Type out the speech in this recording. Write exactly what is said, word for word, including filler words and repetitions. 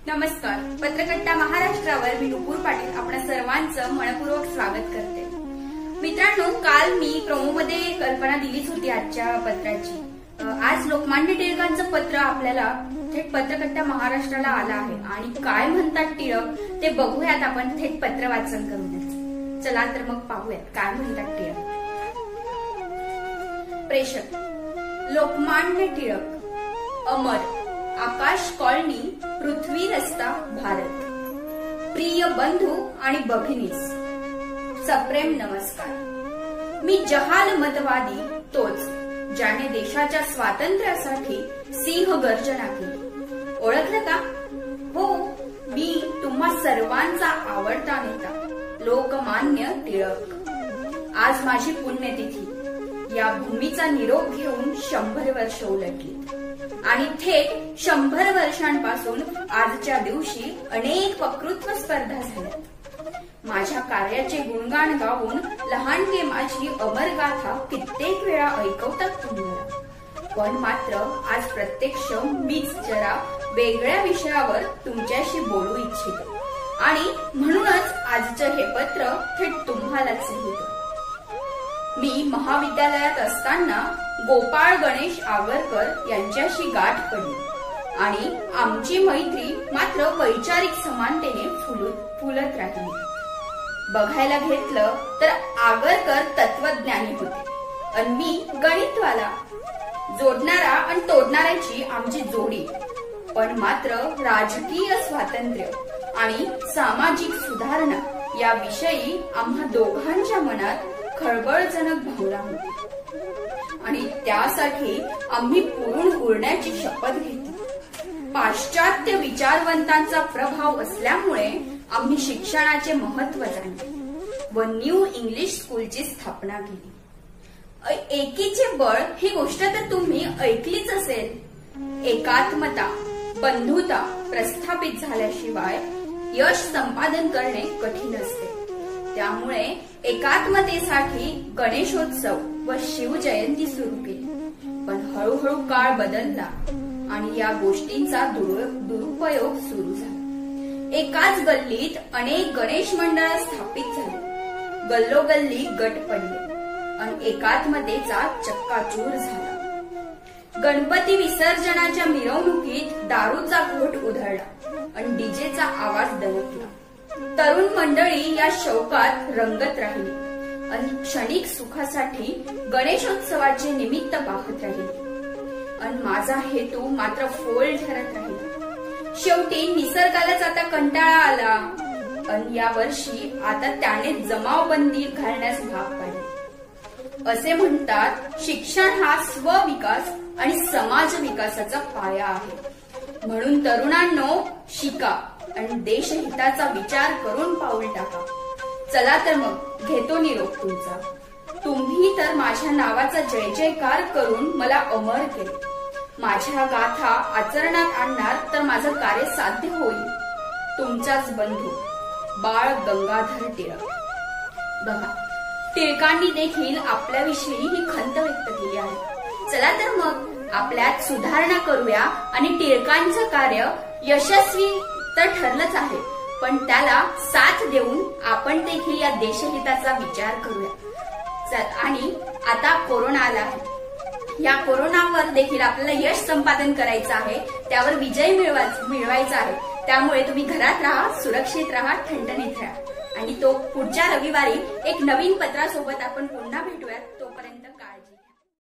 नमस्कार. पत्रकट्टा महाराष्ट्रावर मी नुपूर पाटील आपल्या सर्वांचं मनपूर्वक स्वागत करते. मित्रांनो, काल मी प्रोमोमध्ये कल्पना दिलीच होती आजच्या पत्राची. आज लोकमान्य टिळकांचं पत्र आपल्याला थेट पत्रकट्टा महाराष्ट्राला आलं आहे आणि काय म्हणतात टिळक ते बघूयात आपण थेट पत्र वाचन करूनच. चला तर मग पाहूयात काय म्हणतात टिळक. प्रेषक लोकमान्य टिळक, अमर, आकाश कॉलनी, पृथ्वी रस्ता, भारत. प्रिय बंधू आणि भगिनीस, सप्रेम नमस्कार. मी जहाल मतवादी तोच ज्याने देशाच्या स्वातंत्र्यासाठी सिंह गर्जना केली. ओळखलं का? हो, मी तुम्हा सर्वांचा आवडता नेता लोकमान्य टिळक. आज माझी पुण्यतिथी. या भूमीचा निरोप घेऊन शंभर वर्ष उलटली आणि थेट शंभर वर्षांपासून आजच्या दिवशी अनेक वक्तृत्व स्पर्धा झाल्या. माझ्या कार्याचे गुणगान गाऊन लहानगे माझी अमर गाथा कित्येक वेळा ऐकवतात तुम्हाला. पण मात्र आज प्रत्यक्ष मीच जरा वेगळ्या विषयावर तुमच्याशी बोलू इच्छितो आणि म्हणूनच आजचं हे पत्र थेट तुम्हालाच लिहितो. मी महाविद्यालयात असताना गोपाळ गणेश आगरकर यांच्याशी गाठ पडली आणि आमची मैत्री मात्र वैचारिक समानतेने फुलत राहिली. बघायला घेतलं तर आगरकर तत्वज्ञानी होते आणि मी गणितवाला. जोडणारा आणि तोडणाऱ्याची आमची जोडी. पण मात्र राजकीय स्वातंत्र्य आणि सामाजिक सुधारणा या विषयी आम्हा दोघांच्या मनात खळबळजनक भावना होती आणि त्यासाठी आम्ही पुरून उरण्याची शपथ घेतली. पाश्चात्य विचारवंतांचा प्रभाव असल्यामुळे आम्ही शिक्षणाचे महत्व जाणले व न्यू इंग्लिश स्कूलची स्थापना केली. एकीचे बळ ही गोष्ट तर तुम्ही ऐकलीच असेल. एकात्मता, बंधुता प्रस्थापित झाल्याशिवाय यश संपादन करणे कठीण असते. त्यामुळे एकात्मतेसाठी गणेशोत्सव व शिवजयंती सुरू केली. पण हळूहळू काळ बदलला आणि या गोष्टींचा दुरुपयोग सुरू झाला. एकाच गल्लीत अनेक गणेश मंडळ स्थापित झाली. गल्लोगल्ली गट पडले आणि एकात्मतेचा चक्काचूर झाला. गणपती विसर्जनाच्या मिरवणुकीत दारूचा घोट उधळला आणि डीजेचा आवाज दणकला. तरुण मंडळी या शौकात रंगत राहिली आणि क्षणिक सुखासाठी गणेशोत्सवाचे निमित्त पाहत राहिली. आणि माझा हेतू मात्र फोल ठरत राहिला. शेवटी निसर्गालाच आता कंटाळा आला आणि या वर्षी आता त्याने जमावबंदी घालण्यास भाग पाडले. असे म्हणतात, शिक्षण हा स्वविकास आणि समाज विकासाचा पाया आहे. म्हणून तरुणांनो, शिका आणि देशहिताचा विचार करून पाऊल टाका. चला तर मग घेतो निरोप तुमचा. तुम्ही तर माझ्या नावाचा जय जयकार करून मला अमर केले. माझ्या गाथा आचरणात आणणार तर माझं कार्य साध्य होईल. तुमचाच बंधू बाळ गंगाधर टिळक. बघा, टिळकांनी देखील आपल्याविषयी ही खंत व्यक्त केली आहे. चला तर मग आपल्यात सुधारणा करूया आणि टिळकांचं कार्य यशस्वी तर ठरलंच आहे, पण त्याला साथ देऊन आपण देखील या देशहिताचा विचार करूया. आणि आता कोरोना आला आहे. या कोरोनावर देखील आपल्याला यश संपादन करायचं आहे, त्यावर विजय मिळवायचा आहे. त्यामुळे तुम्ही घरात राहा, सुरक्षित राहा, ठणठणीत राहा आणि तो पुढच्या रविवारी एक नवीन पत्रासोबत आपण पुन्हा भेटूयात.